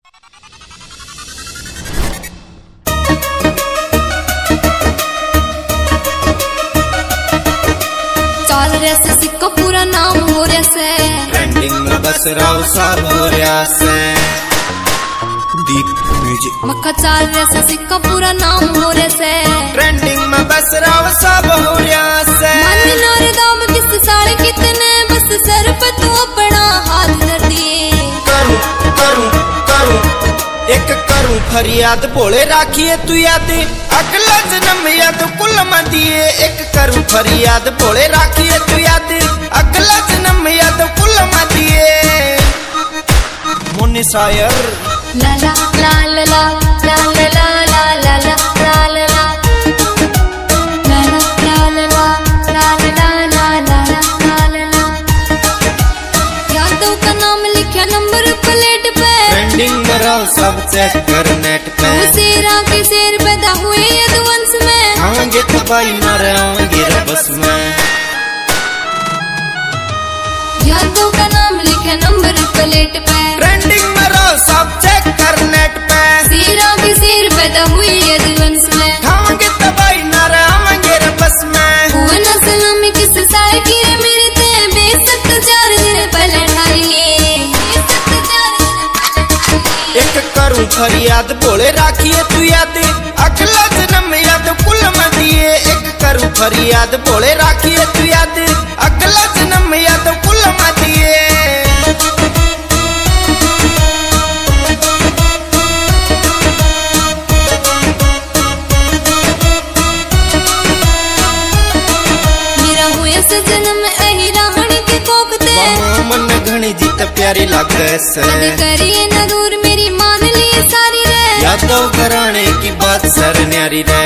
चाल रहा सिक्का पूरा नाम हो रहा से, ट्रेंडिंग में बस राव सब हो रहा से। दीप म्यूजिक मक्खा चाल रहा सिक्का पूरा नाम हो रहा से, ट्रेंडिंग में बस राव सब हो रहा से। मन नारे दाम किस साढ़े कितने बस सर पे तू अपना हाथ धर दिए। करूं करूं करूं एक करूं फरियाद बोले राखिए तू याद, अगला जन्म याद कुल दिए। एक करूं फरियाद बोले राखिए तू याद, अगला जन्म याद कुल दिए। मुन्नी शायर ला ला ला ला ला ला ला ला ला ला ला ला ला ला ला ला ला ला। यादव का नाम लिखा नंबर प्लेट पे, ट्रेंडिंग में रहो सब चेक कर नेट पे। शेरा के शेर पैदा हुए यदुवंश में, आएंगे तबाही न रहेंगे बस में। यादव का नाम लिखा नंबर प्लेट पे, ट्रेंडिंग में रहो सब चेक कर नेट पे। शेरा के शेर पैदा हुए यदुवंश में, आएंगे तबाही न रहेंगे बस में। हुए नस्ल में किस साल की रे मेरे ते, बेशक 4 दिन पहले ढालिए। एक करूं फरियाद बोले राखिए तू याद, अगला जन्म याद कुल दिए। एक करूं फरियाद बोले राखिए तू याद, अगला जन्म याद कुल दिए। मेरा हुए से जन्म एही राहणी के कोकते, मन घनी जीत प्यारी लागे से। करिए न दूर मेरी मान लिए सारी रे, यादव घराने की बात सर न्यारी रे।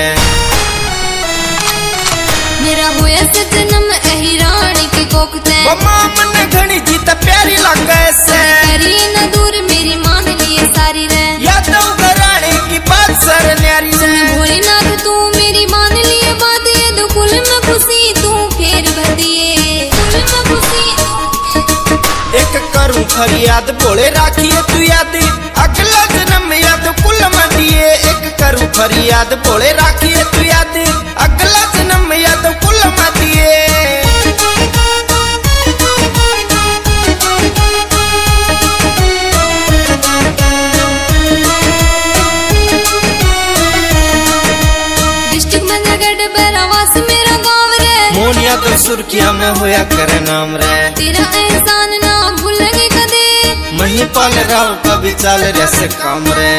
मेरा हुए से जन्म एही रानी के कोकते, मन घनी जीत प्यारी लागे से। करिए न दूर मेरी मान लिए सारी रे, यादव घराने की बात सर न्यारी रे। भोलेनाथ तू मेरी मान लिए बात, ये दो कुल में खुशी तू फेर भर दिए। कुल में खुशी एक करूं फरियाद बोले राखिए तू याद, अगला जन्म याद कुल दिए। एक करूं फरियाद बोले राखिए तू याद, अगला जन्म याद कुल दिए। डिस्ट्रिक्ट मंदरगढ़ बैरावास मेरा गाँव रे, मोनिया तो सुर्खिया में होया करे नाम रे। तेरा एहसान ना भूलेंगे कदे, महिपाल राव का भी चाल रैसे काम रे।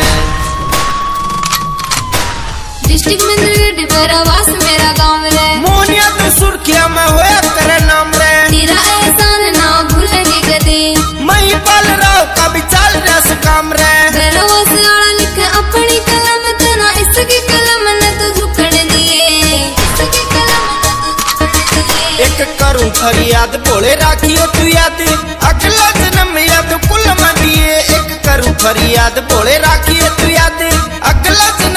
डिस्ट्रिक्ट मंदरगढ़ बैरावास मेरा गाँव रे, मोनिया तो सुर्खिया में होया करे नाम रे। तेरा एहसान ना भूलेंगे कदे, महिपाल राव का भी चाल रैसे काम रे। बैरावास आड़ा लिखे अपनी कलम तना, इसकी कलम ने तो झुकने दिए। इसकी कलम ने तो झुकने दिए। एक करूं फरियाद बोले राखिए तू याद, अगला जन्म याद कुल दिए। एक करूं फरियाद बोले राखिए तू याद, अगला जन्म